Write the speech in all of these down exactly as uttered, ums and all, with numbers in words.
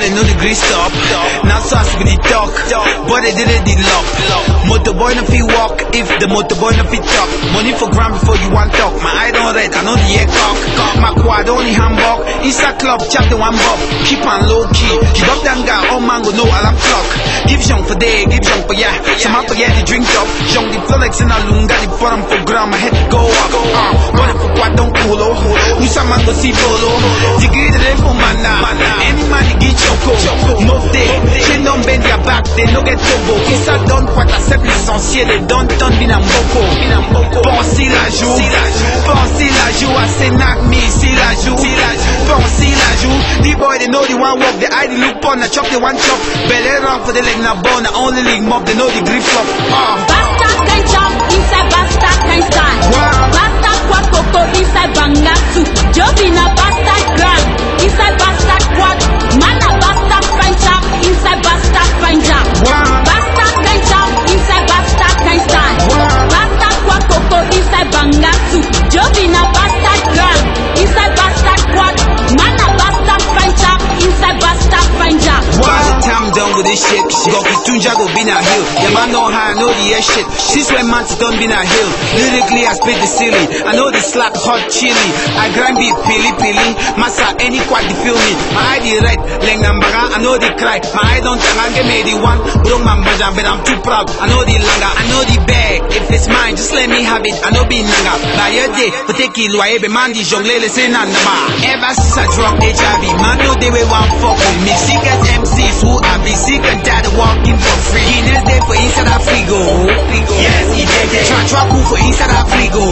they know the grease stop. Now sauce with the talk, but they did it the lock. Motorboy no fit walk if the motorboy no fit talk. Money for gram before you want talk. My eye don't red, I know the air cock. My quad only handbag. Insta club, chap the one bob. Keep on low key. You got them guy, all man go no alarm clock. Give young for day, give young for yeah. Some up yeah the drink up. Young the Felix in a lunga, the bottom for gram. My head go up. Uh, but if quad don't cool, we some man go see polo. Degree the level man now. Any man get choco. Move day, they don't bend their back, they no get tobo. Insta don't what I said l'essentiel, they don't turn bin en boko. Pensez la joue, pensez la joue, I say knock me, see la joue. Pensez la joue, the boy they know the one walk, the eye they look on, the chop the one chop. Belly run for the leg na bone, the only league mob, they know the grip flop. Basta can chop, inside basta can stand. Basta quad coco, inside bangatsu. Jovina basta grand, inside basta quad. Mana basta fine chop, inside basta fine jam. Basta can chop, inside basta can stand. Basta quad coco, inside bangatsu. Jovina basta grand, inside basta quad. Mana basta fine chop, inside basta fine jam. By the time I'm done with this shit, go Kitunja go be na hill. Yeah man know how I know the air shit. Since when man don't be na hill. Lyrically I spit the ceiling. I know the slack hot chili. I grind be pili pili. Massa any quad the feel me. My eye the red, leng nambaga. I know the cry. My eye don't tang get me the one. Bro man bajan but I'm too proud. I know the langa, I know the bag. If it's mine, just let me have it. I know be nanga. By your day, for take it loye be man di jongle le say na nama. Ever since I drop H I V, man know they will want fuck with me. Secret M Cs who I be secret dad walking for free. Guinness day for inside a frigo. Yes, he did it. Try try cool for inside a frigo.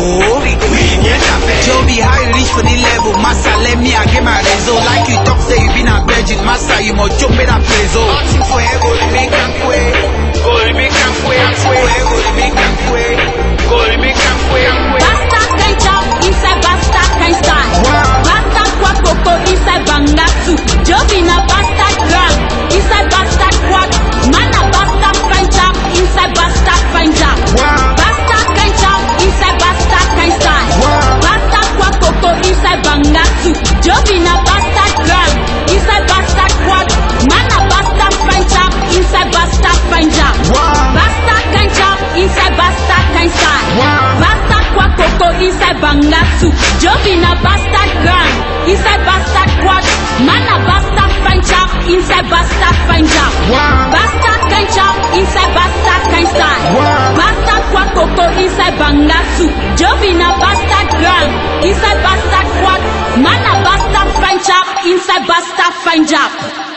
Joby, how you reach for the level? Massa, let me I get my result. Like you talk, say you been a virgin. Massa, you must jump in a place. Oh, asking for ego, you make them quay. Go, you make them quay. Asking for ego, you make them quay. Go, you make them quay. Basta can chop, inside basta can stand. Basta quad coco, inside bangatsu. Jovina basta grand, inside basta quad. Mana basta fine chop, inside basta fine jam. Basta can chop, inside basta can stand. Basta quad coco, inside bangatsu. Jovina basta grand, inside basta quad. Mana basta fine chop, inside basta fine jam. Basta can chop, inside basta can stand. Basta quad coco, inside bangatsu. Jovina basta grand, inside basta quad. Mana basta fine chop, inside basta fine jam. Basta can chop, inside basta can stand. Basta quad coco, inside bangatsu. Jovina basta grand, inside basta quad. Mana basta fine chop, inside basta fine jam.